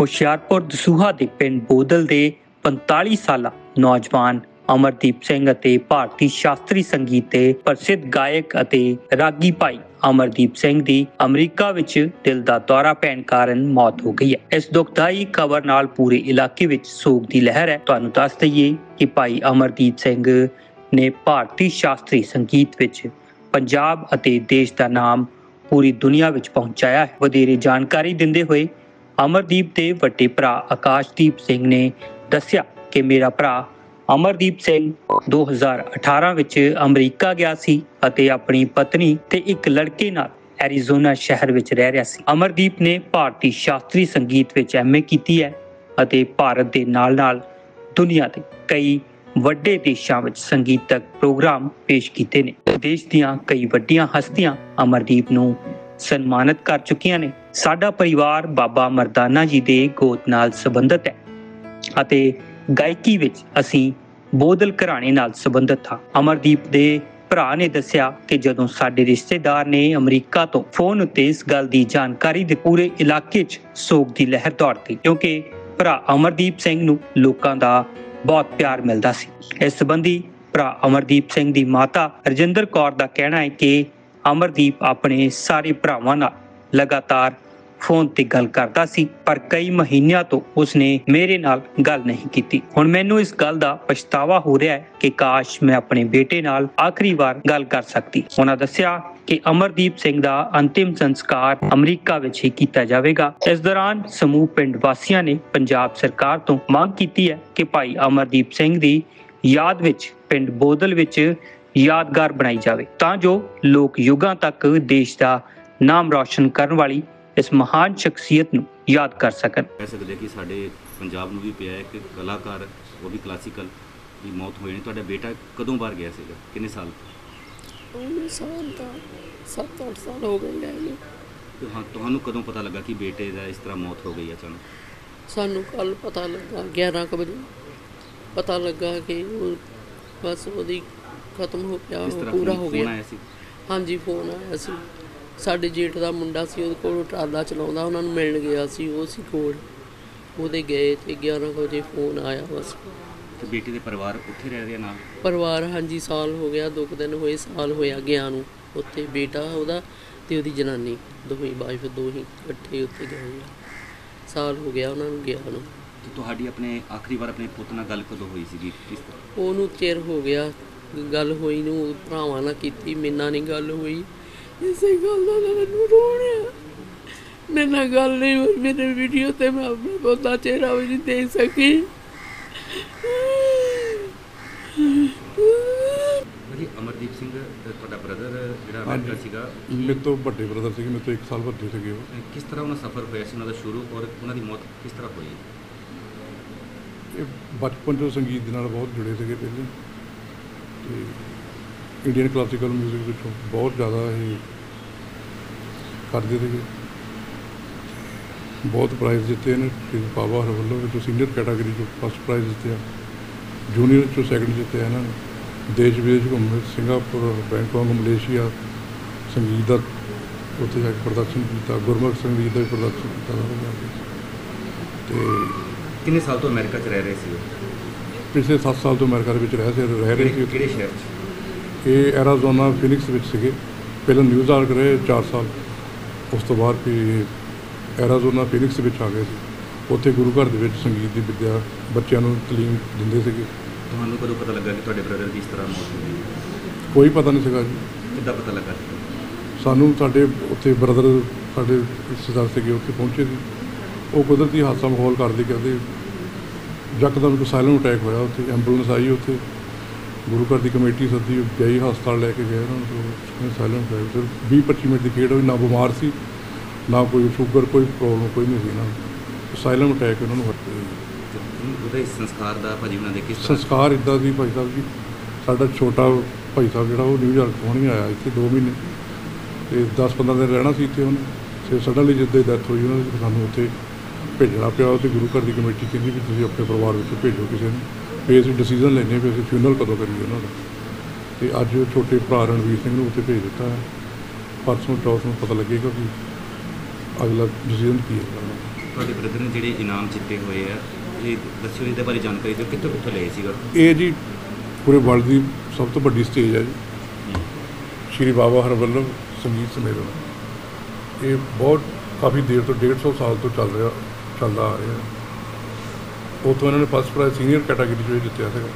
ਹੁਸ਼ਿਆਰਪੁਰ ਦਸੂਹਾ ਦੇ ਪਿੰਡ ਬੋਦਲ ਦੇ 45 ਸਾਲਾ ਨੌਜਵਾਨ ਅਮਰਦੀਪ ਸਿੰਘ ਅਤੇ ਭਾਰਤੀ ਸ਼ਾਸਤਰੀ ਸੰਗੀਤ ਦੇ ਪ੍ਰਸਿੱਧ ਗਾਇਕ ਅਤੇ ਰਾਗੀ ਭਾਈ ਅਮਰਦੀਪ ਸਿੰਘ ਦੀ ਅਮਰੀਕਾ ਵਿੱਚ ਦਿਲ ਦਾ ਦੌਰਾ ਪੈਣ ਕਾਰਨ ਮੌਤ ਹੋ ਗਈ ਹੈ। ਇਸ ਦੁਖਦਾਈ ਖਬਰ ਨਾਲ ਪੂਰੇ ਇਲਾਕੇ ਵਿੱਚ ਸੋਗ ਦੀ ਲਹਿਰ ਹੈ। ਤੁਹਾਨੂੰ ਦੱਸ ਦਈਏ ਕਿ ਭਾਈ ਅਮਰਦੀਪ ਸਿੰਘ ਨੇ ਭਾਰਤੀ ਸ਼ਾਸਤਰੀ ਸੰਗੀਤ ਵਿੱਚ ਪੰਜਾਬ ਅਤੇ ਦੇਸ਼ ਦਾ ਨਾਮ ਪੂਰੀ ਦੁਨੀਆ ਵਿੱਚ ਪਹੁੰਚਾਇਆ ਹੈ। ਵਧੇਰੇ ਜਾਣਕਾਰੀ ਦਿੰਦੇ ਹੋਏ ਅਮਰਦੀਪ ਦੇ ਵੱਡੇ ਭਰਾ ਆਕਾਸ਼ਦੀਪ ਸਿੰਘ ਨੇ ਦੱਸਿਆ ਕਿ ਮੇਰਾ ਭਰਾ ਅਮਰਦੀਪ ਸਿੰਘ 2018 ਵਿੱਚ ਅਮਰੀਕਾ ਗਿਆ ਸੀ ਅਤੇ ਆਪਣੀ ਪਤਨੀ ਤੇ ਇੱਕ ਲੜਕੇ ਨਾਲ ਐਰੀਜ਼ੋਨਾ ਸ਼ਹਿਰ ਵਿੱਚ ਰਹਿ ਰਿਹਾ ਸੀ। ਅਮਰਦੀਪ ਨੇ ਭਾਰਤੀ ਸ਼ਾਸਤਰੀ ਸੰਗੀਤ ਵਿੱਚ ਐਮਏ ਕੀਤੀ ਹੈ ਅਤੇ ਭਾਰਤ ਦੇ ਨਾਲ-ਨਾਲ ਦੁਨੀਆ ਦੇ ਕਈ ਵੱਡੇ ਦੇਸ਼ਾਂ ਵਿੱਚ ਸੰਗੀਤਕ ਪ੍ਰੋਗਰਾਮ ਪੇਸ਼ ਕੀਤੇ ਨੇ। ਦੇਸ਼ ਦੀਆਂ ਕਈ ਵੱਡੀਆਂ ਹਸਤੀਆਂ ਅਮਰਦੀਪ ਨੂੰ ਸਨਮਾਨਿਤ ਕਰ ਚੁੱਕੀਆਂ ਨੇ। ਸਾਡਾ ਪਰਿਵਾਰ ਬਾਬਾ ਮਰਦਾਨਾ ਜੀ ਦੇ ਗੋਤ ਨਾਲ ਸੰਬੰਧਿਤ ਹੈ ਅਤੇ ਗਾਇਕੀ ਵਿੱਚ ਅਸੀਂ ਬੋਦਲ ਘਰਾਣੇ ਨਾਲ ਸੰਬੰਧਿਤ ਹਾਂ। ਅਮਰਦੀਪ ਦੇ ਭਰਾ ਨੇ ਦੱਸਿਆ ਕਿ ਜਦੋਂ ਸਾਡੇ ਰਿਸ਼ਤੇਦਾਰ ਨੇ ਅਮਰੀਕਾ ਤੋਂ ਫੋਨ ਉੱਤੇ ਇਸ ਗੱਲ ਦੀ ਜਾਣਕਾਰੀ ਦਿੱਤੀ, ਪੂਰੇ ਇਲਾਕੇ 'ਚ ਸੋਗ ਦੀ ਲਹਿਰ ਦੌੜ ਗਈ ਕਿਉਂਕਿ ਭਰਾ ਅਮਰਦੀਪ ਸਿੰਘ ਨੂੰ ਲੋਕਾਂ ਦਾ ਬਹੁਤ ਪਿਆਰ ਮਿਲਦਾ ਸੀ। ਇਸ ਸੰਬੰਧੀ ਭਰਾ ਅਮਰਦੀਪ ਸਿੰਘ ਦੀ ਮਾਤਾ ਰਜਿੰਦਰ ਕੌਰ ਦਾ ਕਹਿਣਾ ਹੈ ਕਿ ਅਮਰਦੀਪ ਆਪਣੇ ਸਾਰੇ ਭਰਾਵਾਂ ਨਾਲ ਲਗਾਤਾਰ ਫੋਨ ਤੇ ਗੱਲ ਕਰਦਾ ਸੀ, ਪਰ ਕਈ ਮਹੀਨਿਆਂ ਤੋਂ ਉਸਨੇ ਮੇਰੇ ਨਾਲ ਗੱਲ ਨਹੀਂ ਕੀਤੀ। ਹੁਣ ਮੈਨੂੰ ਇਸ ਗੱਲ ਦਾ ਪਛਤਾਵਾ ਹੋ ਰਿਹਾ ਹੈ ਕਿ ਕਾਸ਼ ਮੈਂ ਆਪਣੇ ਬੇਟੇ ਨਾਲ ਆਖਰੀ ਵਾਰ ਗੱਲ ਕਰ ਸਕਦੀ। ਉਹਨਾਂ ਦੱਸਿਆ ਕਿ ਅਮਰਦੀਪ ਸਿੰਘ ਦਾ ਅੰਤਿਮ ਸੰਸਕਾਰ ਅਮਰੀਕਾ ਵਿੱਚ ਹੀ ਕੀਤਾ ਜਾਵੇਗਾ। ਇਸ ਦੌਰਾਨ ਸਮੂਹ ਪਿੰਡ ਵਾਸੀਆਂ ਨੇ ਪੰਜਾਬ ਸਰਕਾਰ ਤੋਂ ਮੰਗ ਕੀਤੀ ਹੈ ਕਿ ਭਾਈ ਅਮਰਦੀਪ ਸਿੰਘ ਦੀ ਯਾਦ ਵਿੱਚ ਪਿੰਡ ਬੋਦਲ ਵਿੱਚ ਯਾਦਗਾਰ ਬਣਾਈ ਜਾਵੇ ਤਾਂ ਜੋ ਲੋਕ ਯੁੱਗਾਂ ਤੱਕ ਦੇਸ਼ ਦਾ ਨਾਮ ਰੌਸ਼ਨ ਕਰਨ ਵਾਲੀ ਇਸ ਮਹਾਨ ਸ਼ਖਸੀਅਤ ਨੂੰ ਯਾਦ ਕਰ ਸਕਣ। ਕਹਿ ਸਕਦੇ ਕਿ ਸਾਡੇ ਪੰਜਾਬ ਨੂੰ ਵੀ ਪਿਆ ਹੈ ਕਿ ਕਲਾਕਾਰ ਉਹ ਵੀ ਕਲਾਸੀਕਲ ਦੀ ਮੌਤ ਹੋਈ ਨੇ। ਤੁਹਾਡਾ ਬੇਟਾ ਕਦੋਂ ਬਾਹਰ ਗਿਆ ਸੀਗਾ, ਕਿੰਨੇ ਸਾਲ? ਉਹਨੂੰ ਸਾਲ ਦਾ 7-8 ਸਾਲ ਹੋ ਗਏ ਨੇ। ਤੁਹਾਨੂੰ ਕਦੋਂ ਪਤਾ ਲੱਗਾ ਕਿ ਬੇਟੇ ਦਾ ਇਸ ਤਰ੍ਹਾਂ ਮੌਤ ਹੋ ਗਈ ਅਚਾਨਕ? ਸਾਨੂੰ ਕੱਲ ਪਤਾ ਲੱਗਾ 11 ਕੁ ਵਜੇ ਪਤਾ ਲੱਗਾ ਕਿ ਉਹ ਬਸ ਉਹਦੀ ਖਤਮ ਹੋ ਗਿਆ, ਪੂਰਾ ਹੋ ਗਿਆ। ਹਾਂਜੀ, ਫੋਨ ਆਇਆ ਸੀ। ਸਾਡੇ ਜੇਠ ਦਾ ਮੁੰਡਾ ਸੀ, ਉਹਦੇ ਕੋਲ ਟਰਾਲਾ ਚਲਾਉਂਦਾ, ਉਹਨਾਂ ਨੂੰ ਮਿਲਣ ਗਿਆ ਸੀ, ਉਹ ਸੀ ਕੋਲ, ਉਹਦੇ ਗਏ ਤੇ 11 ਵਜੇ ਫੋਨ ਆਇਆ ਬਸ। ਤੇ ਬੇਟੇ ਦੇ ਪਰਿਵਾਰ ਉੱਥੇ ਰਹਿ ਰਿਹਾ ਨਾਲ? ਪਰਿਵਾਰ ਹਾਂਜੀ, ਸਾਲ ਹੋ ਗਿਆ, 2 ਦਿਨ ਹੋਏ, ਸਾਲ ਹੋਇਆ ਗਿਆ ਨੂੰ ਉੱਥੇ। ਬੇਟਾ ਉਹਦਾ ਤੇ ਉਹਦੀ ਜਨਾਨੀ ਦੋਵੇਂ ਵਾਈਫ ਦੋਹੀਂ ਇਕੱਠੇ ਉੱਥੇ ਗਏ ਆ। ਸਾਲ ਹੋ ਗਿਆ ਉਹਨਾਂ ਨੂੰ ਗਿਆ ਨੂੰ। ਤੇ ਤੁਹਾਡੀ ਆਪਣੇ ਆਖਰੀ ਵਾਰ ਆਪਣੇ ਪੁੱਤ ਨਾਲ ਗੱਲ ਕਦੋਂ ਹੋਈ ਸੀਗੀ? ਕਿਸ ਤਰ੍ਹਾਂ? ਉਹਨੂੰ ਚਿਰ ਹੋ ਗਿਆ ਗੱਲ ਹੋਈ ਨੂੰ, ਭਰਾਵਾਂ ਨਾਲ ਕੀਤੀ, ਮੇਰੇ ਨਾਲ ਨਹੀਂ ਗੱਲ ਹੋਈ। ਇਸੇ ਗੱਲ ਦਾ ਮੈਨੂੰ ਰੋਣਾ, ਮੇਰੇ ਨਾਲ ਗੱਲ ਨਹੀਂ ਹੋਈ। ਮੇਰੇ ਵੀਡੀਓ ਤੇ ਮੈਂ ਆਪਣਾ ਬਹੁਤਾ ਚਿਹਰਾ ਵੀ ਨਹੀਂ ਦੇਖ ਸਕੀ। ਜੀ ਅਮਰਦੀਪ ਸਿੰਘ ਤੁਹਾਡਾ ਬ੍ਰਦਰ ਜਿਹੜਾ ਅਮਰੀਕਾ ਸੀਗਾ, ਮੇਰੇ ਤੋਂ ਵੱਡੇ ਬ੍ਰਦਰ ਸੀਗੇ, ਮੇਰੇ ਤੋਂ 1 ਸਾਲ ਵੱਡੇ ਸੀਗੇ ਉਹ। ਕਿਸ ਤਰ੍ਹਾਂ ਉਹਨਾਂ ਸਫ਼ਰ ਹੋਇਆ ਸੀ ਉਹਨਾਂ ਦਾ ਸ਼ੁਰੂ, ਔਰ ਉਹਨਾਂ ਦੀ ਮੌਤ ਕਿਸ ਤਰ੍ਹਾਂ ਹੋਈ? ਇਹ ਬਚਪਨ ਤੋਂ ਸੰਗੀਤ ਦੇ ਨਾਲ ਬਹੁਤ ਜੁੜੇ ਸੀਗੇ ਪਹਿਲੇ, ਤੇ ਇੰਡੀਅਨ ਕਲਾਸੀਕਲ ਮਿਊਜ਼ਿਕ ਵਿੱਚੋਂ ਬਹੁਤ ਜ਼ਿਆਦਾ ਇਹ ਕਰਦੇ ਸੀਗੇ। ਬਹੁਤ ਪ੍ਰਾਈਜ਼ ਜਿੱਤੇ ਨੇ ਬਾਬਾ ਹਰ ਵੱਲੋਂ ਵਿੱਚੋਂ ਸੀਨੀਅਰ ਕੈਟਾਗਰੀ 'ਚੋਂ ਫਸਟ ਪ੍ਰਾਈਜ਼ ਜਿੱਤਿਆ, ਜੂਨੀਅਰ 'ਚੋਂ ਸੈਕਿੰਡ ਜਿੱਤਿਆ ਇਹਨਾਂ ਨੇ। ਦੇਸ਼ ਵਿਦੇਸ਼ ਘੁੰਮੇ, ਸਿੰਗਾਪੁਰ, ਬੈਂਕਾਕ, ਮਲੇਸ਼ੀਆ ਸੰਗੀਤ ਦਾ ਉੱਥੇ ਜਾ ਕੇ ਪ੍ਰਦਰਸ਼ਨ ਕੀਤਾ, ਗੁਰਮੁਖ ਸੰਗੀਤ ਦਾ ਵੀ ਪ੍ਰਦਰਸ਼ਨ ਕੀਤਾ। ਅਤੇ ਕਿੰਨੇ ਸਾਲ ਤੋਂ ਅਮਰੀਕਾ 'ਚ ਰਹਿ ਰਹੇ ਸੀ? ਪਿਛਲੇ 7 ਸਾਲ ਤੋਂ ਅਮਰੀਕਾ ਦੇ ਵਿੱਚ ਰਹਿ ਰਹੇ ਸੀ। ਕਿਹੜੇ ਸ਼ਹਿਰ 'ਚ? ਇਹ ਐਰਾਜ਼ੋਨਾ ਫੀਨਿਕਸ ਵਿੱਚ ਸੀਗੇ। ਪਹਿਲਾਂ ਨਿਊਯਾਰਕ ਰਹੇ 4 ਸਾਲ, ਉਸ ਤੋਂ ਬਾਅਦ ਫਿਰ ਐਰਾਜ਼ੋਨਾ ਫੀਨਿਕਸ ਵਿੱਚ ਆ ਗਏ ਸੀ। ਉੱਥੇ ਗੁਰੂ ਘਰ ਦੇ ਵਿੱਚ ਸੰਗੀਤ ਦੀ ਵਿੱਦਿਆ ਬੱਚਿਆਂ ਨੂੰ ਤਾਲੀਮ ਦਿੰਦੇ ਸੀਗੇ। ਤੁਹਾਨੂੰ ਕਦੋਂ ਪਤਾ ਲੱਗਾ ਕਿ ਤੁਹਾਡੇ ਬ੍ਰਦਰ ਦੀ ਇਸ ਤਰ੍ਹਾਂ ਮੌਤ ਹੋ ਗਈ? ਕੋਈ ਪਤਾ ਨਹੀਂ ਸੀਗਾ ਜੀ। ਕਿੱਦਾਂ ਪਤਾ ਲੱਗਾ? ਸਾਨੂੰ ਸਾਡੇ ਉੱਥੇ ਬ੍ਰਦਰ ਸਾਡੇ ਰਿਸ਼ਤੇਦਾਰ ਸੀਗੇ, ਉੱਥੇ ਪਹੁੰਚੇ ਸੀ। ਉਹ ਕੁਦਰਤੀ ਹਾਦਸਾ ਮਾਹੌਲ ਕਰਦੇ ਯਕਦਮ ਇੱਕ ਸਾਇਲੈਂਟ ਅਟੈਕ ਹੋਇਆ ਉੱਥੇ। ਐਂਬੂਲੈਂਸ ਆਈ, ਉੱਥੇ ਗੁਰੂ ਘਰ ਦੀ ਕਮੇਟੀ ਸੱਦੀ ਗਈ, ਹਸਪਤਾਲ ਲੈ ਕੇ ਗਏ ਉਹਨਾਂ ਨੂੰ। ਸਾਇਲੈਂਟ ਅਟੈਕ, ਫਿਰ 20-25 ਮਿੰਟ ਦੀ ਖੇਡ ਹੋਈ। ਨਾ ਬਿਮਾਰ ਸੀ, ਨਾ ਕੋਈ ਸ਼ੂਗਰ, ਕੋਈ ਪ੍ਰੋਬਲਮ ਕੋਈ ਨਹੀਂ ਸੀ ਇਹਨਾਂ ਨੂੰ। ਸਾਇਲੈਂਟ ਅਟੈਕ ਉਹਨਾਂ ਨੂੰ ਉਹਦੇ ਸੰਸਕਾਰ ਦਾ ਭਾਜੀ ਉਹਨਾਂ ਦੇ ਕਿਸ ਤਰ੍ਹਾਂ? ਸੰਸਕਾਰ ਇੱਦਾਂ ਸੀ ਭਾਈ ਸਾਹਿਬ ਜੀ, ਸਾਡਾ ਛੋਟਾ ਭਾਈ ਸਾਹਿਬ ਜਿਹੜਾ ਉਹ ਨਿਊਯਾਰਕ ਤੋਂ ਨਹੀਂ ਆਇਆ ਇੱਥੇ 2 ਮਹੀਨੇ, ਅਤੇ 10-15 ਦਿਨ ਰਹਿਣਾ ਸੀ ਇੱਥੇ ਉਹਨੇ। ਫਿਰ ਸਡਨਲੀ ਜਿੱਦਾਂ ਡੈਥ ਹੋਈ ਉਹਨਾਂ ਦੀ, ਸਾਨੂੰ ਉੱਥੇ ਭੇਜਣਾ ਪਿਆ। ਅਤੇ ਗੁਰੂ ਘਰ ਦੀ ਕਮੇਟੀ ਕਹਿੰਦੀ ਵੀ ਤੁਸੀਂ ਆਪਣੇ ਪਰਿਵਾਰ ਵਿੱਚੋਂ ਭੇਜੋ ਕਿਸੇ ਨੂੰ, ਵੀ ਅਸੀਂ ਡਿਸੀਜ਼ਨ ਲੈਂਦੇ ਵੀ ਅਸੀਂ ਫਿਊਨਰਲ ਕਦੋਂ ਕਰੀਏ ਉਹਨਾਂ ਦਾ। ਅਤੇ ਅੱਜ ਛੋਟੇ ਭਰਾ ਰਣਵੀਰ ਸਿੰਘ ਨੂੰ ਉੱਥੇ ਭੇਜ ਦਿੱਤਾ ਹੈ। ਪਰਸੋਂ ਚੌਥ ਨੂੰ ਪਤਾ ਲੱਗੇਗਾ ਵੀ ਅਗਲਾ ਡਿਸੀਜ਼ਨ ਕੀ ਹੈ। ਤੁਹਾਡੇ ਬ੍ਰਦਰ ਨੇ ਜਿਹੜੇ ਇਨਾਮ ਜਿੱਤੇ ਹੋਏ ਆ, ਇਹ ਦੱਸਿਓ ਇਹਦੇ ਬਾਰੇ ਜਾਣਕਾਰੀ ਦਿਓ, ਕਿੱਥੋਂ ਕਿੱਥੋਂ ਲਏ ਸੀਗਾ? ਇਹ ਜੀ ਪੂਰੇ ਵਰਲਡ ਦੀ ਸਭ ਤੋਂ ਵੱਡੀ ਸਟੇਜ ਹੈ ਜੀ, ਸ਼੍ਰੀ ਬਾਬਾ ਹਰਵੱਲਭ ਸੰਗੀਤ ਸੰਮੇਲਨ। ਇਹ ਬਹੁਤ ਕਾਫੀ ਦੇਰ ਤੋਂ 150 ਸਾਲ ਤੋਂ ਚੱਲਦਾ ਆ ਰਿਹਾ। ਉੱਥੋਂ ਇਹਨਾਂ ਨੇ ਫਸਟ ਪ੍ਰਾਈਜ਼ ਸੀਨੀਅਰ ਕੈਟਾਗਰੀ 'ਚੋਂ ਇਹ ਜਿੱਤਿਆ ਸੀਗਾ,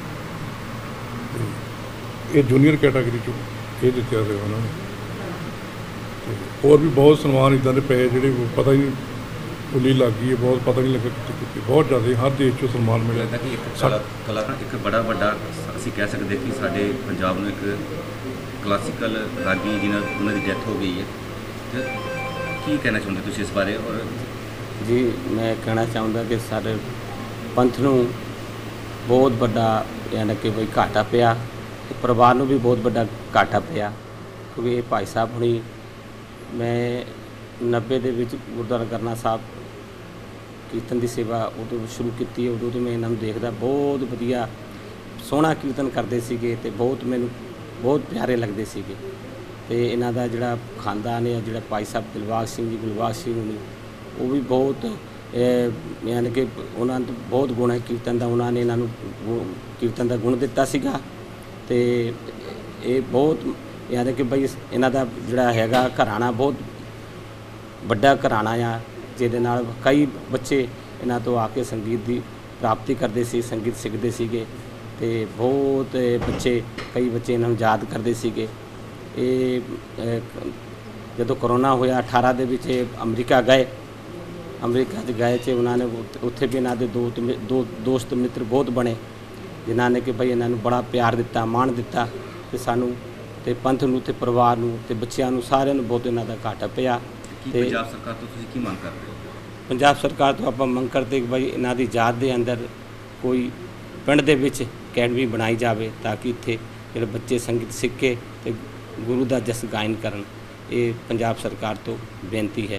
ਅਤੇ ਇਹ ਜੂਨੀਅਰ ਕੈਟਾਗਰੀ 'ਚੋਂ ਇਹ ਜਿੱਤਿਆ ਸੀਗਾ ਉਹਨਾਂ ਨੇ। ਅਤੇ ਹੋਰ ਵੀ ਬਹੁਤ ਸਨਮਾਨ ਇੱਦਾਂ ਦੇ ਪਏ ਜਿਹੜੇ ਪਤਾ ਹੀ ਨਹੀਂ, ਉੱਲੀ ਲੱਗ ਗਈ ਹੈ, ਬਹੁਤ ਪਤਾ ਨਹੀਂ ਲੱਗਾ ਕਿਤੇ ਬਹੁਤ ਜ਼ਿਆਦਾ ਹਰ ਦੇਸ਼ 'ਚੋਂ ਸਨਮਾਨ ਮਿਲਿਆ। ਲੱਗਦਾ ਕਿ ਇੱਕ ਕਲਾਕਾਰ ਇੱਕ ਬੜਾ ਵੱਡਾ ਅਸੀਂ ਕਹਿ ਸਕਦੇ ਕਿ ਸਾਡੇ ਪੰਜਾਬ ਨੂੰ ਇੱਕ ਕਲਾਸੀਕਲ ਰਾਗੀ ਜਿਹਨਾਂ ਉਹਨਾਂ ਦੀ ਡੈਥ ਹੋ ਗਈ ਹੈ, ਤੇ ਕੀ ਕਹਿਣਾ ਚਾਹੁੰਦੇ ਤੁਸੀਂ ਇਸ ਬਾਰੇ? ਔਰ ਜੀ ਮੈਂ ਕਹਿਣਾ ਚਾਹੁੰਦਾ ਕਿ ਸਾਡੇ ਪੰਥ ਨੂੰ ਬਹੁਤ ਵੱਡਾ ਯਾਨੀ ਕਿ ਬਈ ਘਾਟਾ ਪਿਆ, ਤੇ ਪਰਿਵਾਰ ਨੂੰ ਵੀ ਬਹੁਤ ਵੱਡਾ ਘਾਟਾ ਪਿਆ, ਕਿਉਂਕਿ ਇਹ ਭਾਈ ਸਾਹਿਬ ਹੁਣੀ ਮੈਂ 90 ਦੇ ਵਿੱਚ ਗੁਰਦੁਆਰਾ ਕਰਨਾ ਸਾਹਿਬ ਕੀਰਤਨ ਦੀ ਸੇਵਾ ਉਦੋਂ ਸ਼ੁਰੂ ਕੀਤੀ, ਉਦੋਂ ਤੋਂ ਮੈਂ ਇਹਨਾਂ ਨੂੰ ਦੇਖਦਾ, ਬਹੁਤ ਵਧੀਆ ਸੋਹਣਾ ਕੀਰਤਨ ਕਰਦੇ ਸੀਗੇ ਅਤੇ ਮੈਨੂੰ ਬਹੁਤ ਪਿਆਰੇ ਲੱਗਦੇ ਸੀਗੇ। ਅਤੇ ਇਹਨਾਂ ਦਾ ਜਿਹੜਾ ਖਾਨਦਾਨ ਹੈ, ਜਿਹੜਾ ਭਾਈ ਸਾਹਿਬ ਦਿਲਬਾਗ ਸਿੰਘ ਜੀ, ਗੁਲਬਾਗ ਸਿੰਘ ਹੁਣੀ, ਉਹ ਵੀ ਬਹੁਤ ਯਾਨੀ ਕਿ ਉਹਨਾਂ ਨੂੰ ਬਹੁਤ ਗੁਣ ਹੈ ਕੀਰਤਨ ਦਾ, ਉਹਨਾਂ ਨੇ ਇਹਨਾਂ ਨੂੰ ਕੀਰਤਨ ਦਾ ਗੁਣ ਦਿੱਤਾ ਸੀਗਾ। ਅਤੇ ਇਹ ਬਹੁਤ ਯਾਨੀ ਕਿ ਬਈ ਇਹਨਾਂ ਦਾ ਜਿਹੜਾ ਹੈਗਾ ਘਰਾਣਾ ਬਹੁਤ ਵੱਡਾ ਘਰਾਣਾ ਆ, ਜਿਹਦੇ ਨਾਲ ਕਈ ਬੱਚੇ ਇਹਨਾਂ ਤੋਂ ਆ ਕੇ ਸੰਗੀਤ ਦੀ ਪ੍ਰਾਪਤੀ ਕਰਦੇ ਸੀ, ਸੰਗੀਤ ਸਿੱਖਦੇ ਸੀਗੇ, ਅਤੇ ਬਹੁਤ ਕਈ ਬੱਚੇ ਇਹਨਾਂ ਨੂੰ ਯਾਦ ਕਰਦੇ ਸੀਗੇ। ਇਹ ਜਦੋਂ ਕਰੋਨਾ ਹੋਇਆ 18 ਦੇ ਵਿੱਚ ਅਮਰੀਕਾ 'ਚ ਗਏ ਤੇ ਉਹਨਾਂ ਨੇ ਉੱਥੇ ਵੀ ਇਹਨਾਂ ਦੇ ਦੋ ਦੋਸਤ ਮਿੱਤਰ ਬਹੁਤ ਬਣੇ, ਜਿਨ੍ਹਾਂ ਨੇ ਕਿ ਬਈ ਇਹਨਾਂ ਨੂੰ ਬੜਾ ਪਿਆਰ ਦਿੱਤਾ, ਮਾਣ ਦਿੱਤਾ, ਅਤੇ ਸਾਨੂੰ ਅਤੇ ਪੰਥ ਨੂੰ ਅਤੇ ਪਰਿਵਾਰ ਨੂੰ ਅਤੇ ਬੱਚਿਆਂ ਨੂੰ ਸਾਰਿਆਂ ਨੂੰ ਬਹੁਤ ਇਹਨਾਂ ਦਾ ਘਾਟਾ ਪਿਆ। ਕੀ ਪੰਜਾਬ ਸਰਕਾਰ ਤੋਂ ਤੁਸੀਂ ਕੀ ਮੰਗ ਕਰਦੇ ਹੋ? ਪੰਜਾਬ ਸਰਕਾਰ ਤੋਂ ਆਪਾਂ ਮੰਗ ਕਰਦੇ ਕਿ ਬਈ ਇਹਨਾਂ ਦੀ ਯਾਦ ਦੇ ਅੰਦਰ ਕੋਈ ਪਿੰਡ ਦੇ ਵਿੱਚ ਅਕੈਡਮੀ ਬਣਾਈ ਜਾਵੇ, ਤਾਂ ਕਿ ਇੱਥੇ ਜਿਹੜੇ ਬੱਚੇ ਸੰਗੀਤ ਸਿੱਖ ਕੇ ਅਤੇ ਗੁਰੂ ਦਾ ਜਸ ਗਾਇਨ ਕਰਨ। ਇਹ ਪੰਜਾਬ ਸਰਕਾਰ ਤੋਂ ਬੇਨਤੀ ਹੈ।